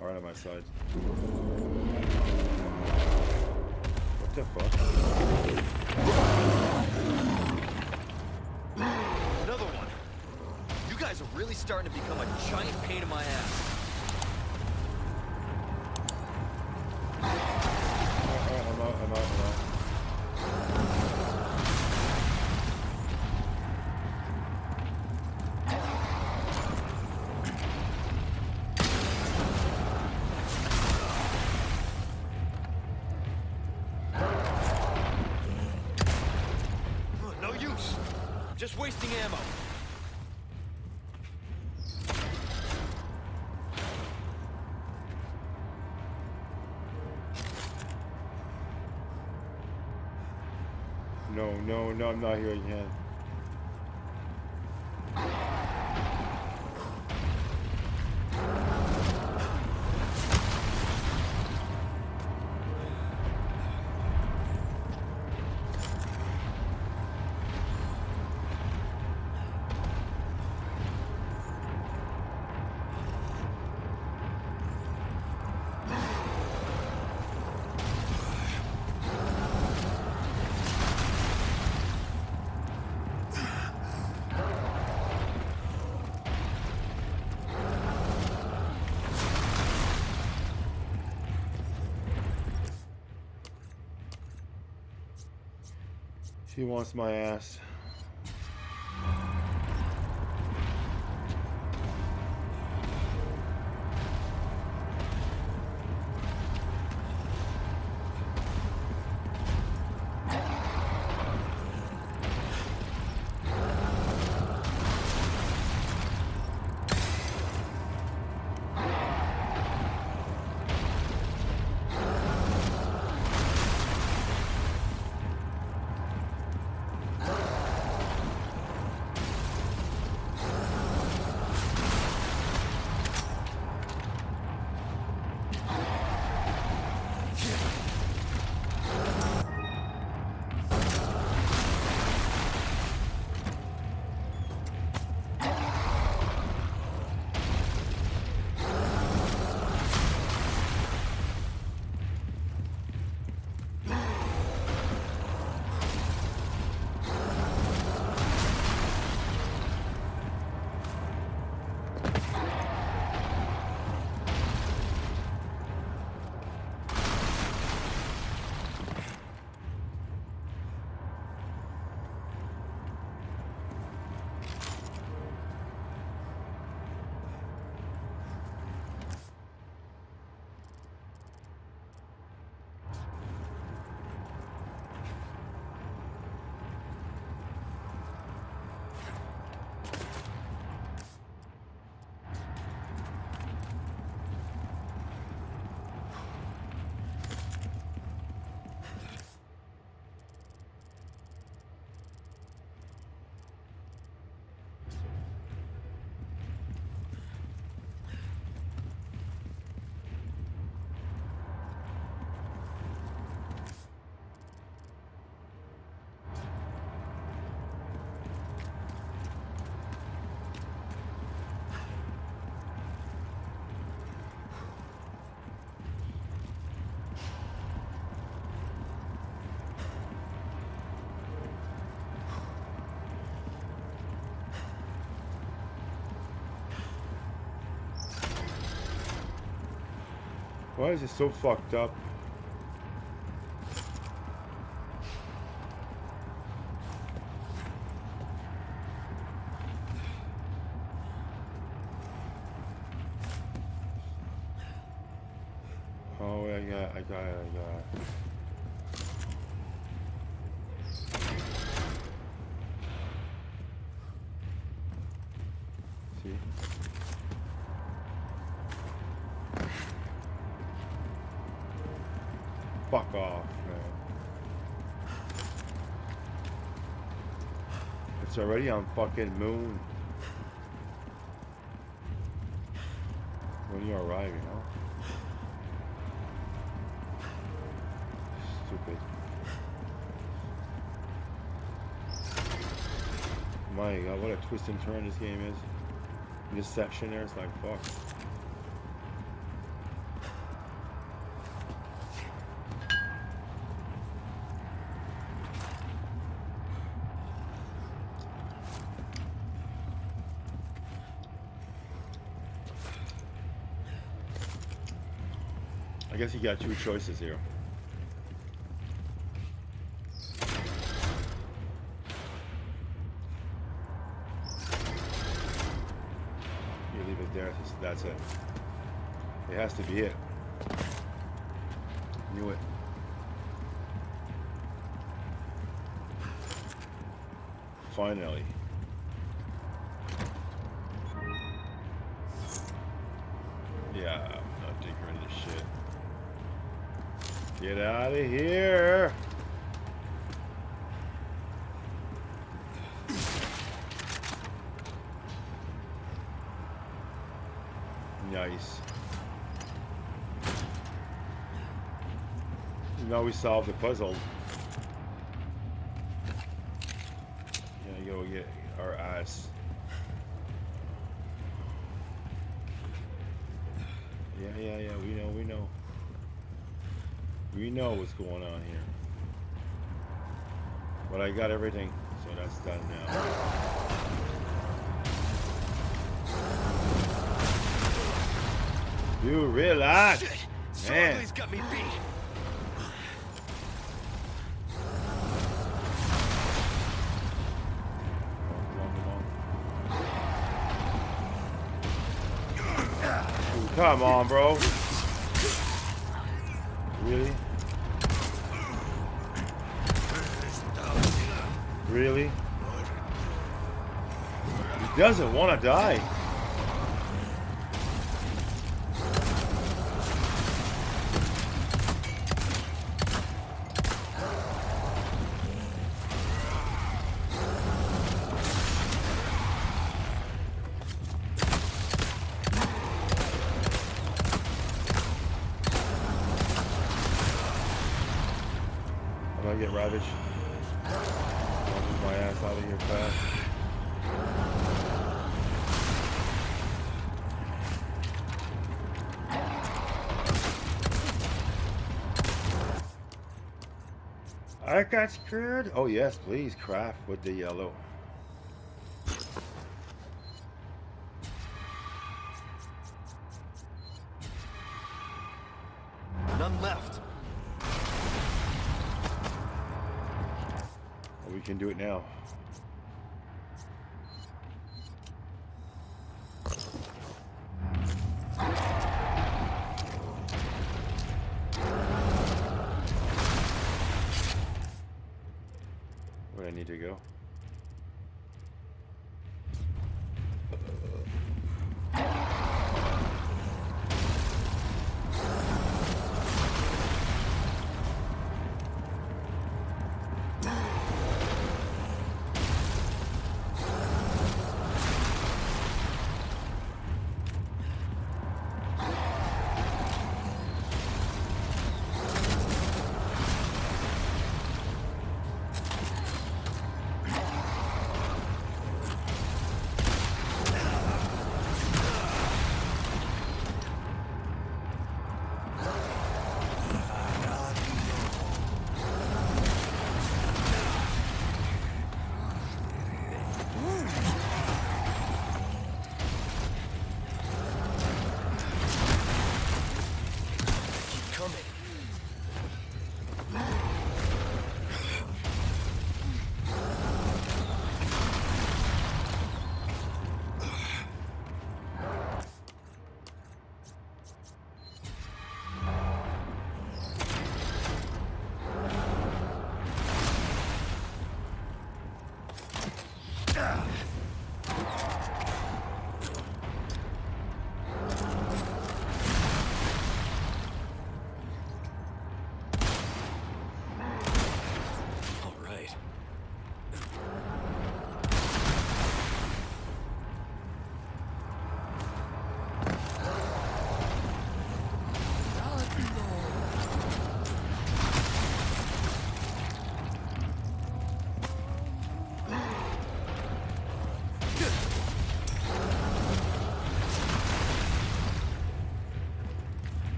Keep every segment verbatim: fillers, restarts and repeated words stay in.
Right on my side. What the fuck? Another one. You guys are really starting to become a giant pain in my ass. I'm out, I'm out, I'm out. No use. I'm just wasting ammo. No, no, no, I'm not here again. She wants my ass. Why is it so fucked up? Oh, I got, I got it, I got it. See? Fuck off, man. It's already on fucking moon. When you arrive, you know? Stupid. My god, what a twist and turn this game is. In this section there, it's like, fuck. I guess you got two choices here. You leave it there. That's it. It has to be it. Knew it. Finally. Yeah, I'm not tinkering this shit. Get out of here! Nice. Now we solved the puzzle. Gonna go get our ass. Yeah, yeah, yeah, we know, we know. We know what's going on here. But I got everything, so that's done now. You relax, Shit. man. Somebody's got me beat. Come on, bro. Really? Really? He doesn't want to die. I'm gonna get ravaged. I'll move my ass out of here fast. I got screwed. Oh yes, please craft with the yellow. None left. We can do it now. Where I need to go?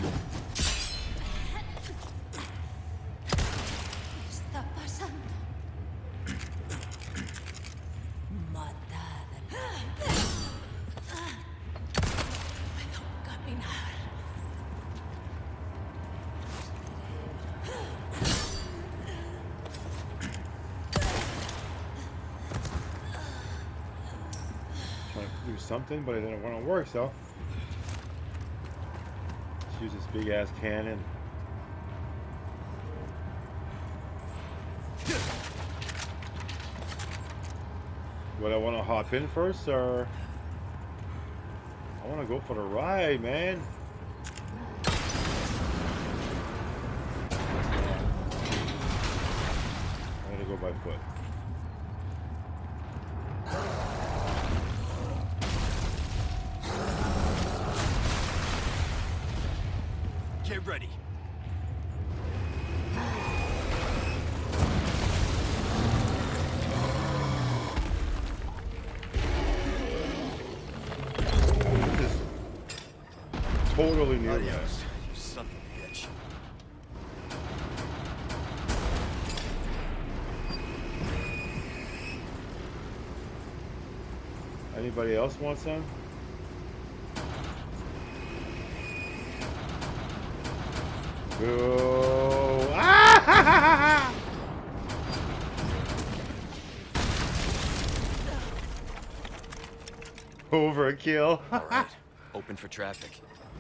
está pasando? Matada. Puedo caminar. Trying to do something, but it didn't want to work, so let's use this big ass cannon. Would I want to hop in first, or I want to go for the ride, man? I'm gonna go by foot. Get ready. Totally new. Adios, you son of a bitch. Anybody else want some? Go! Ah! Overkill. All right, open for traffic.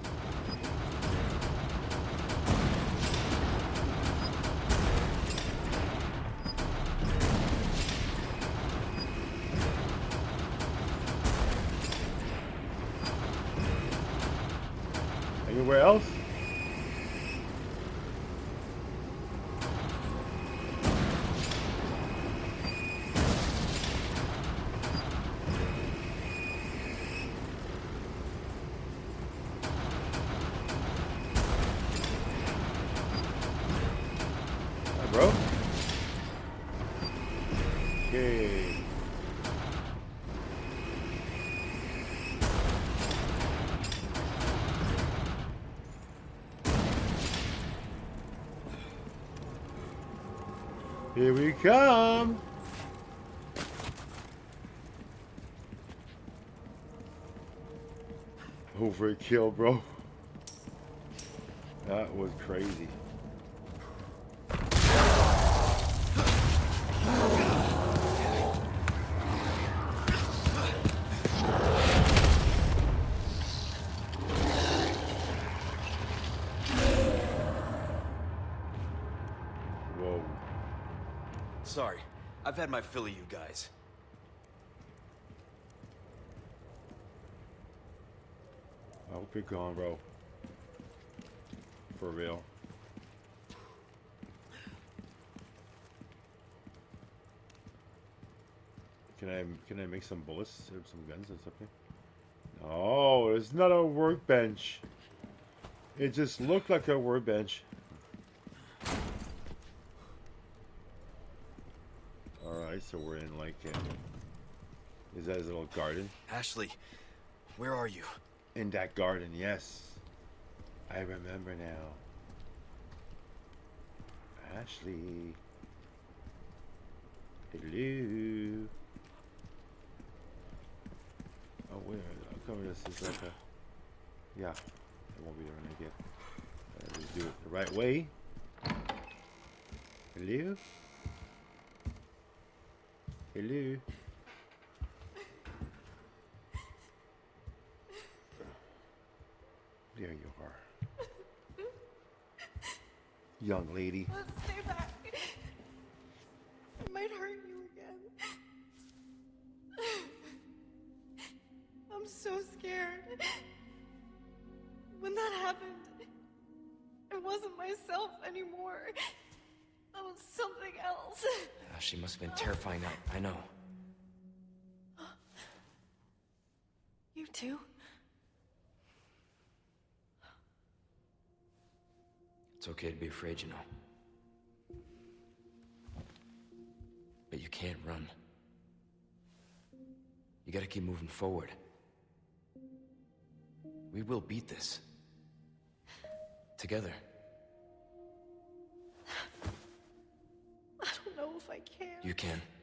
Anywhere else? Hi, bro. Okay. Here we come. Overkill, bro. That was crazy. Whoa. Sorry, I've had my fill of you guys. I hope you're gone, bro. For real. Can I can I make some bullets or some guns or something? Oh, it's not a workbench. It just looked like a workbench. Alright, so we're in like a, is that his little garden? Ashley, where are you? In that garden, yes. I remember now. Ashley. Hello. Oh, where? How come this is like a... Yeah, it won't be there when I get... Uh, let's do it the right way. Hello? Hello? There you are. Young lady. Let's stay back. It might hurt you again. I'm so scared. When that happened, it wasn't myself anymore. That was something else. Uh, she must have been terrifying. I, I know. You too? It's okay to be afraid, you know. But you can't run. You gotta keep moving forward. We will beat this. Together. I don't know if I can. You can.